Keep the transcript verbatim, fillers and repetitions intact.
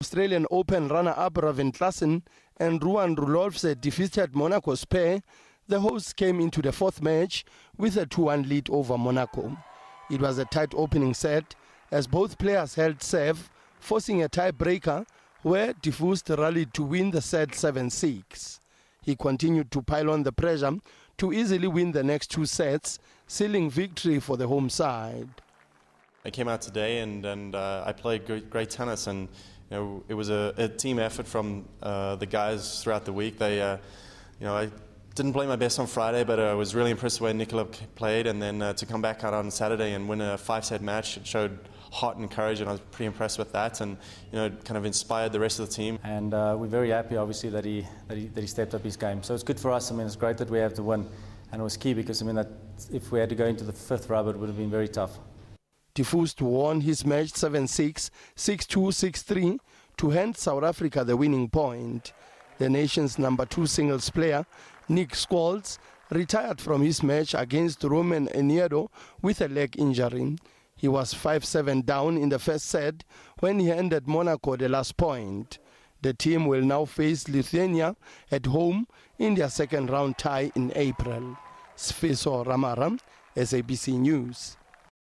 Australian Open runner-up Ravin Klassen and Ruan Rudolfse defeated Monaco's pair. The hosts came into the fourth match with a two one lead over Monaco. It was a tight opening set as both players held serve, forcing a tie-breaker where Diffust rallied to win the set seven six. He continued to pile on the pressure to easily win the next two sets, sealing victory for the home side. I came out today and, and uh, I played great, great tennis, and you know, it was a, a team effort from uh, the guys throughout the week. They, uh, you know, I didn't play my best on Friday, but I was really impressed with the way Nicola played, and then uh, to come back out on Saturday and win a five-set match, it showed heart and courage, and I was pretty impressed with that, and you know, it kind of inspired the rest of the team. And uh, we're very happy, obviously, that he, that he that he stepped up his game. So it's good for us. I mean, it's great that we have the win, and it was key because I mean that if we had to go into the fifth rubber, it would have been very tough. Diffust won his match seven six, six two, six three to hand South Africa the winning point. The nation's number two singles player, Nick Scholes, retired from his match against Roman Eniedo with a leg injury. He was five seven down in the first set when he handed Monaco the last point. The team will now face Lithuania at home in their second round tie in April. Sfiso Ramaram, S A B C News.